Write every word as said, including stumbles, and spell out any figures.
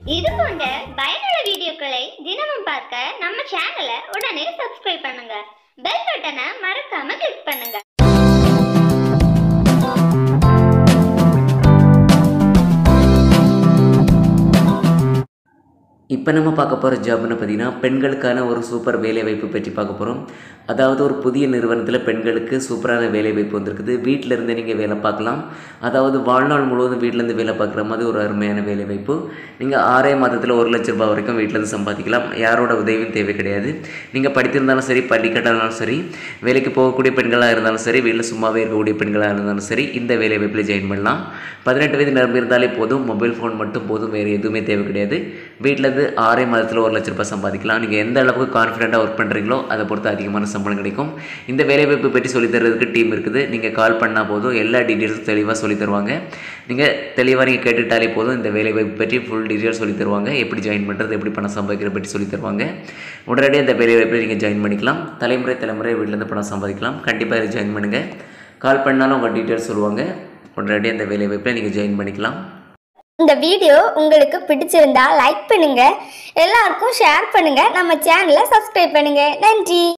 இது போன்ற பயனுள்ள வீடியோக்களை தினமும் பார்க்க நம்ம சேனலை உடனே சப்ஸ்கிரைப் பண்ணுங்க. பெல் பட்டனை மறக்காம கிளிக் பண்ணுங்க. இப்போ நம்ம பார்க்க போகிற ஜாப்னு பார்த்தீங்கன்னா பெண்களுக்கான ஒரு சூப்பர் வேலைவாய்ப்பு பற்றி பார்க்க போகிறோம். அதாவது ஒரு புதிய நிறுவனத்தில் பெண்களுக்கு சூப்பரான வேலைவாய்ப்பு வந்திருக்குது. வீட்டில் இருந்து நீங்கள் வேலை பார்க்கலாம். அதாவது வாழ்நாள் முழுவதும் வீட்டிலேருந்து வேலை பார்க்குற மாதிரி ஒரு அருமையான வேலைவாய்ப்பு. நீங்கள் ஆறே மாதத்தில் ஒரு லட்ச ரூபாய் வரைக்கும் வீட்டிலேருந்து சம்பாதிக்கலாம். யாரோட உதவியும் தேவை கிடையாது. நீங்கள் படித்திருந்தாலும் சரி, பள்ளி கட்டாலும் சரி, வேலைக்கு போகக்கூடிய பெண்களாக இருந்தாலும் சரி, வீட்டில் சும்மாவே இருக்கக்கூடிய பெண்களாக இருந்தாலும் சரி, இந்த வேலைவாய்ப்பில் ஜாயின் பண்ணலாம். பதினெட்டு வயது நிரம்பி இருந்தாலே போதும், மொபைல் ஃபோன் மட்டும் போதும், வேறு எதுவுமே தேவை கிடையாது. வீட்டில் ஆறே மாதத்தில் ஒரு லட்ச ரூபாய் சம்பாதிக்கலாம். நீங்கள் எந்த அளவுக்கு கான்ஃபிடென்ட்டாக ஒர்க் பண்ணுறீங்களோ அதை பொறுத்து அதிகமான சம்பளம் கிடைக்கும். இந்த வேலைவாய்ப்பு பற்றி சொல்லித் தருவதற்கு டீம் இருக்குது. நீங்கள் கால் பண்ணால் போதும், எல்லா டீட்டெயில்ஸும் தெளிவாக சொல்லித் தருவாங்க. நீங்கள் தெளிவாக நீங்கள் கேட்டுட்டாலே போதும், இந்த வேலைவாய்ப்பு பற்றி ஃபுல் டீட்டெயில்ஸ் சொல்லித் தருவாங்க. எப்படி ஜாயின் பண்ணுறது, எப்படி பணம் சம்பாதிக்கிறது பற்றி சொல்லித் தருவாங்க. உடனடியாக இந்த வேலைவாய்ப்பில் நீங்கள் ஜாயின் பண்ணிக்கலாம். தலைமுறை தலைமுறை வீட்டிலேருந்து பணம் சம்பாதிக்கலாம். கண்டிப்பாக இதை ஜாயின் பண்ணுங்கள். கால் பண்ணாலும் உங்கள் டீட்டெயில்ஸ் சொல்லுவாங்க. உடனடியாக இந்த வேலைவாய்ப்பில் நீங்கள் ஜாயின் பண்ணிக்கலாம். இந்த வீடியோ உங்களுக்கு பிடிச்சிருந்தா லைக் பண்ணுங்க, எல்லாருக்கும் ஷேர் பண்ணுங்க, நம்ம சேனலை சப்ஸ்கிரைப் பண்ணுங்க. நன்றி.